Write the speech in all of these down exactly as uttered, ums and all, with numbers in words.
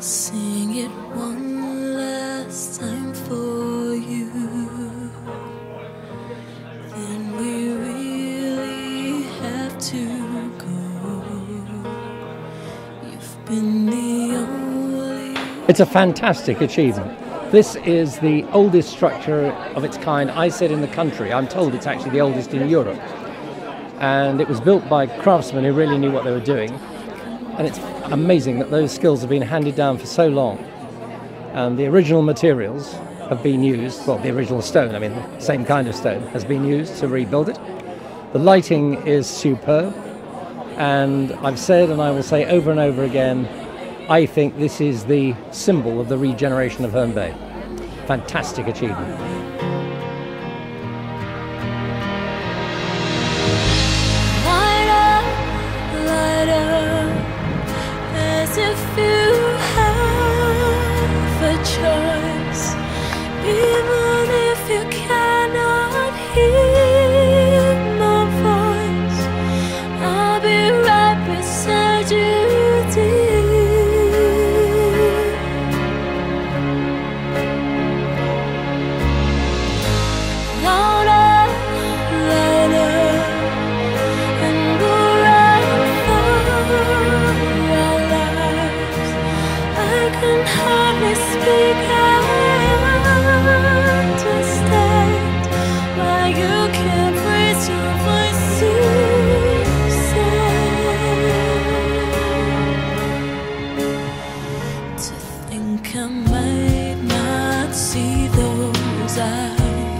sing it one last time for you. Then we really have to go. You've been the only... It's a fantastic achievement. This is the oldest structure of its kind, I said, in the country. I'm told it's actually the oldest in Europe. And it was built by craftsmen who really knew what they were doing. And it's amazing that those skills have been handed down for so long. And the original materials have been used, well, the original stone, I mean, the same kind of stone, has been used to rebuild it. The lighting is superb. And I've said, and I will say over and over again, I think this is the symbol of the regeneration of Herne Bay. Fantastic achievement. As if you have a choice, even if you cannot hear my voice, I'll be right beside you, dear. Louder, louder, and we'll run far. I can hardly speak, I understand why you can't raise your voice to say. To think I might not see those eyes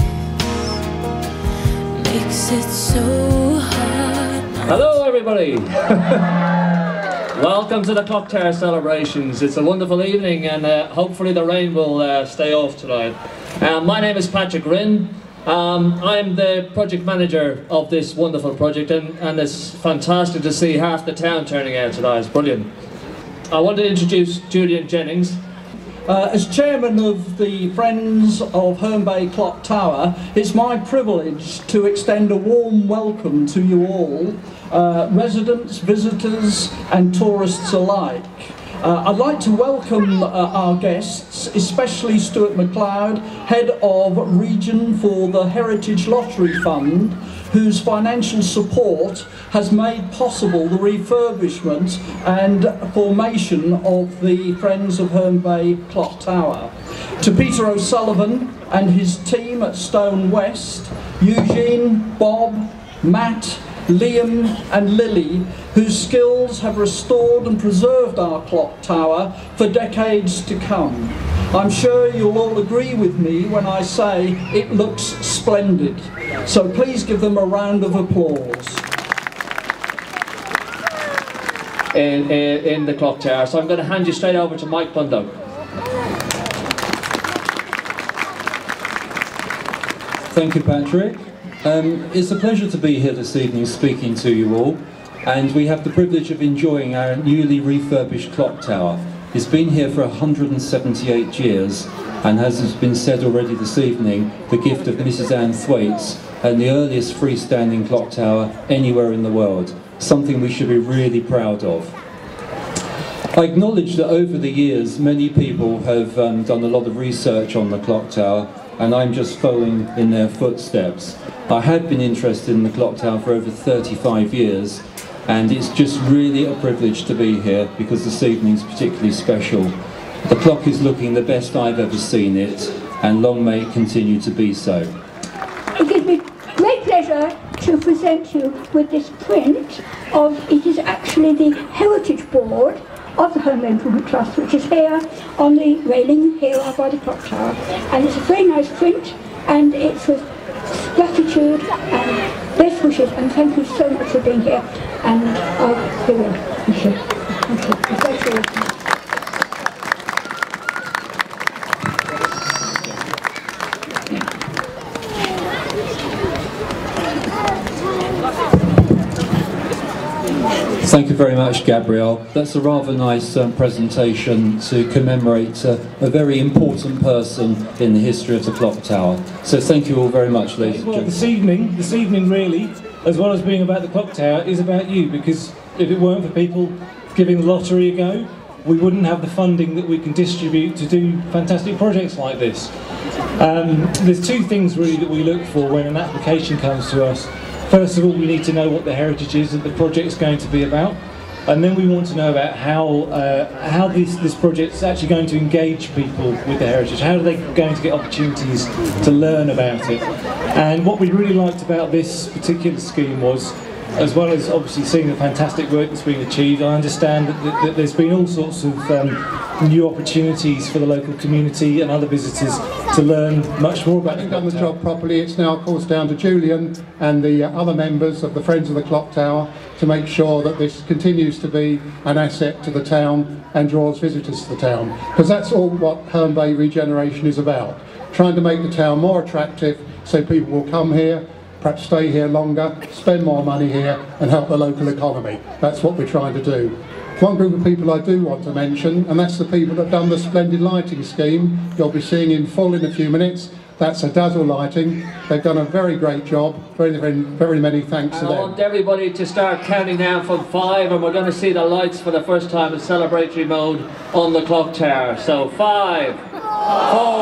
makes it so hard. Hello everybody! Welcome to the Clock Tower celebrations. It's a wonderful evening and uh, hopefully the rain will uh, stay off tonight. Uh, my name is Patrick Rinn. Um, I'm the project manager of this wonderful project, and, and it's fantastic to see half the town turning out tonight. It's brilliant. I want to introduce Julian Jennings. Uh, as chairman of the Friends of Herne Bay Clock Tower, it's my privilege to extend a warm welcome to you all, uh, residents, visitors and tourists alike. Uh, I'd like to welcome uh, our guests, especially Stuart MacLeod, Head of Region for the Heritage Lottery Fund, whose financial support has made possible the refurbishment and formation of the Friends of Herne Bay Clock Tower. To Peter O'Sullivan and his team at Stone West, Eugene, Bob, Matt, Liam and Lily, whose skills have restored and preserved our clock tower for decades to come. I'm sure you'll all agree with me when I say it looks splendid. So please give them a round of applause. In, in, in the clock tower. So I'm going to hand you straight over to Mike Bundo. Thank you, Patrick. Um, it's a pleasure to be here this evening speaking to you all, and we have the privilege of enjoying our newly refurbished clock tower. It's been here for one hundred seventy-eight years, and as has been said already this evening, the gift of Missus Anne Thwaites, and the earliest freestanding clock tower anywhere in the world, something we should be really proud of. I acknowledge that over the years many people have um, done a lot of research on the clock tower, and I'm just following in their footsteps. I have been interested in the clock tower for over thirty-five years, and it's just really a privilege to be here because this evening's particularly special. The clock is looking the best I've ever seen it, and long may it continue to be so. It gives me great pleasure to present you with this print of, it is actually the Heritage Board of the Home Improvement Trust, which is here on the railing here by the clock tower. And it's a very nice print, and it's with gratitude and best wishes, and thank you so much for being here. And uh, here we are. Thank you. Thank you. Thank you. Thank you very much, Gabrielle. That's a rather nice um, presentation to commemorate uh, a very important person in the history of the clock tower. So thank you all very much, ladies and Well, gentlemen. this evening, this evening really, as well as being about the clock tower, is about you, because if it weren't for people giving the lottery a go, we wouldn't have the funding that we can distribute to do fantastic projects like this. Um, there's two things really that we look for when an application comes to us. First of all, we need to know what the heritage is that the project's going to be about, and then we want to know about how uh, how this this project's actually going to engage people with the heritage. How are they going to get opportunities to learn about it? And what we really liked about this particular scheme was, as well as obviously seeing the fantastic work that's been achieved, I understand that, that, that there's been all sorts of um, new opportunities for the local community and other visitors to learn much more about the Having clock done the tower. job properly, it's now of course down to Julian and the uh, other members of the Friends of the Clock Tower to make sure that this continues to be an asset to the town and draws visitors to the town. Because that's all what Herne Bay regeneration is about. Trying to make the town more attractive so people will come here, perhaps stay here longer, spend more money here and help the local economy. That's what we're trying to do. One group of people I do want to mention, and that's the people that have done the splendid lighting scheme you'll be seeing in full in a few minutes. That's a Dazzle Lighting. They've done a very great job. Very, very, very many thanks And to I them. want everybody to start counting down from five, and we're going to see the lights for the first time in celebratory mode on the clock tower. So five, four,